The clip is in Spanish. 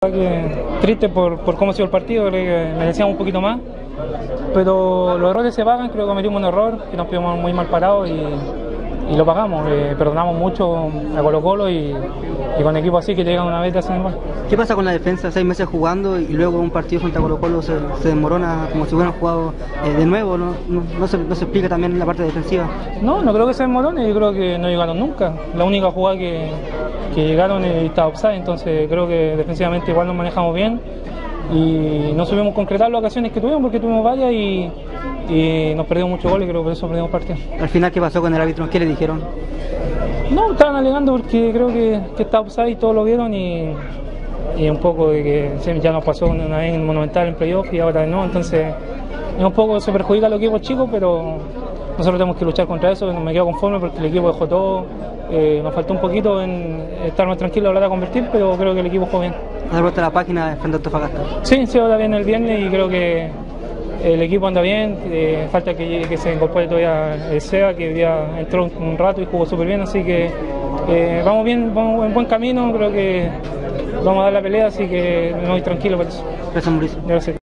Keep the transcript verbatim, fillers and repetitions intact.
Triste por, por cómo ha sido el partido, creo que merecíamos un poquito más, pero los errores se pagan. Creo que cometimos un error, que nos pillamos muy mal parados y, y lo pagamos. Eh, perdonamos mucho a Colo Colo y, y con equipos así que llegan una vez te hacen igual. ¿Qué pasa con la defensa? Seis meses jugando y luego un partido frente a Colo Colo se, se desmorona como si hubieran jugado eh, de nuevo, ¿no? No, no, se, ¿No se explica también la parte defensiva? No, no creo que se desmorone, yo creo que no llegaron nunca. La única jugada que, que llegaron estaba offside, entonces creo que defensivamente igual nos manejamos bien y no supimos concretar las ocasiones que tuvimos porque tuvimos varias y, y nos perdimos muchos goles y creo que por eso perdimos partido. Al final, ¿qué pasó con el árbitro? ¿Qué le dijeron? No, estaban alegando porque creo que, que estaba offside y todos lo vieron y, y un poco de que ya nos pasó una vez en Monumental en playoff y ahora no, entonces un poco se perjudica a los equipos chicos, pero nosotros tenemos que luchar contra eso. No me quedo conforme porque el equipo dejó todo, eh, nos faltó un poquito en estar más tranquilos a la hora de convertir, pero creo que el equipo jugó bien. ¿Has vuelto a la página frente a Antofagasta? Sí, sí, ahora viene el viernes y creo que el equipo anda bien, eh, falta que, que se incorpore todavía el Seba, que ya entró un rato y jugó súper bien, así que eh, vamos bien, vamos en buen camino, creo que vamos a dar la pelea, así que me voy tranquilo por eso. Gracias, Mauricio. Gracias.